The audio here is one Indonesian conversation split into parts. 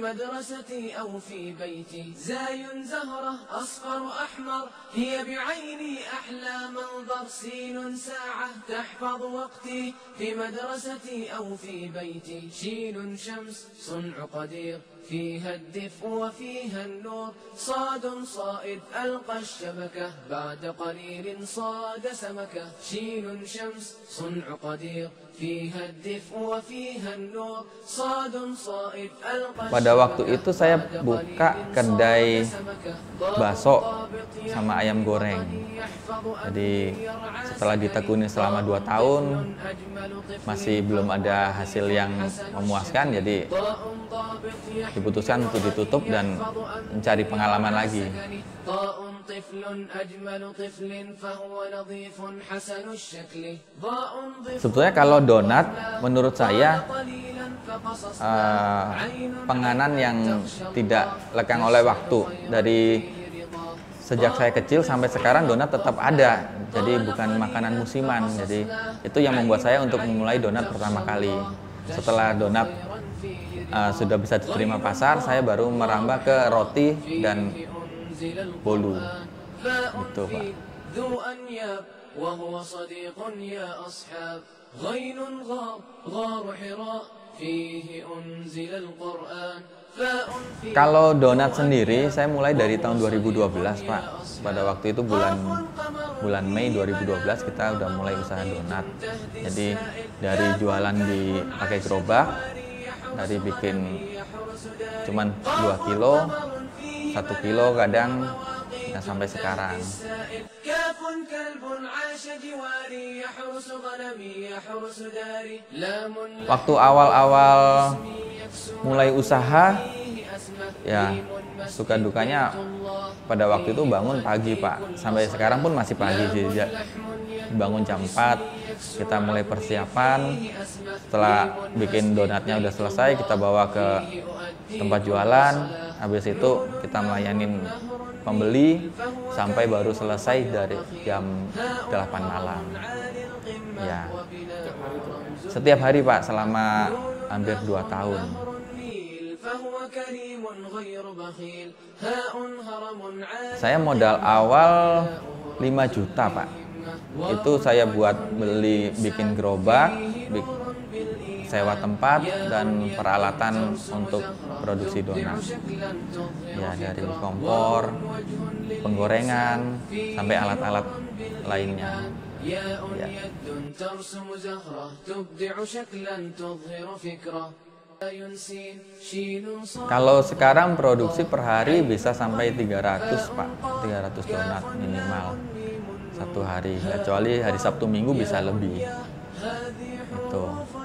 مدرستي أو في بيتي زاي زهرة أصفر أحمر هي بعيني أحلى منظر سين ساعة تحفظ وقتي في مدرستي أو في بيتي شين شمس صنع قدير فيها الدفء وفيها النور صاد صائد ألقى الشبكة بعد قليل صاد سمكة شين شمس صنع قدير فيها الدفء وفيها النور صاد صائد ألقى. Pada waktu itu saya buka kedai bakso sama ayam goreng. Jadi setelah ditekuni selama 2 tahun masih belum ada hasil yang memuaskan, jadi diputuskan untuk ditutup dan mencari pengalaman lagi. Sebetulnya kalau donat menurut saya penganan yang tidak lekang oleh waktu. Dari sejak saya kecil sampai sekarang donat tetap ada, jadi bukan makanan musiman. Jadi itu yang membuat saya untuk memulai donat pertama kali. Setelah donat sudah bisa diterima pasar, saya baru merambah ke roti dan bolu. Itu, Pak. Kalau donat sendiri saya mulai dari tahun 2012, Pak. Pada waktu itu bulan Mei 2012 kita udah mulai usaha donat. Jadi dari jualan pakai gerobak, dari bikin cuman 2 kilo, 1 kilo kadang, nah sampai sekarang. Waktu awal-awal mulai usaha, ya suka dukanya pada waktu itu bangun pagi, Pak. Sampai sekarang pun masih pagi sih. Bangun jam 4, kita mulai persiapan. Setelah bikin donatnya udah selesai, kita bawa ke tempat jualan. Habis itu kita melayanin pembeli sampai baru selesai dari jam 8 malam. Ya. Setiap hari, Pak, selama hampir 2 tahun. Saya modal awal 5 juta, Pak. Itu saya buat bikin gerobak, sewa tempat, dan peralatan untuk produksi donat. Ya, dari kompor, penggorengan, sampai alat-alat lainnya. Ya. Kalau sekarang produksi per hari bisa sampai 300, Pak. 300 donat minimal satu hari. Kecuali hari Sabtu Minggu bisa lebih. Itu.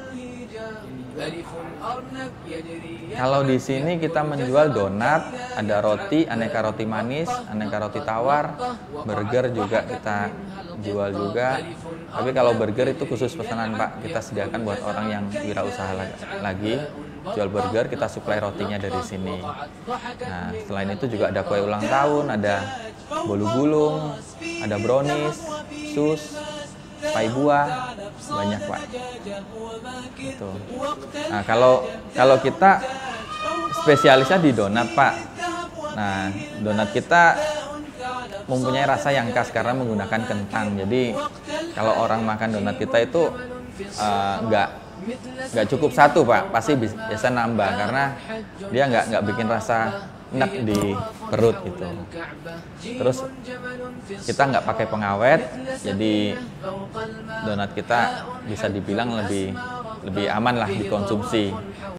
Kalau di sini kita menjual donat, ada roti, aneka roti manis, aneka roti tawar, burger juga kita jual juga. Tapi kalau burger itu khusus pesanan, Pak. Kita sediakan buat orang yang wirausaha lagi. Jual burger, kita suplai rotinya dari sini. Nah, selain itu juga ada kue ulang tahun, ada bolu gulung, ada brownies, sus, pai buah, banyak, Pak. Gitu. Nah, kalau kita spesialisnya di donat, Pak. Nah, donat kita mempunyai rasa yang khas karena menggunakan kentang. Jadi kalau orang makan donat kita itu nggak cukup satu, Pak, pasti biasa nambah karena dia nggak bikin rasa enak di perut gitu. Terus kita nggak pakai pengawet, jadi donat kita bisa dibilang lebih aman lah dikonsumsi.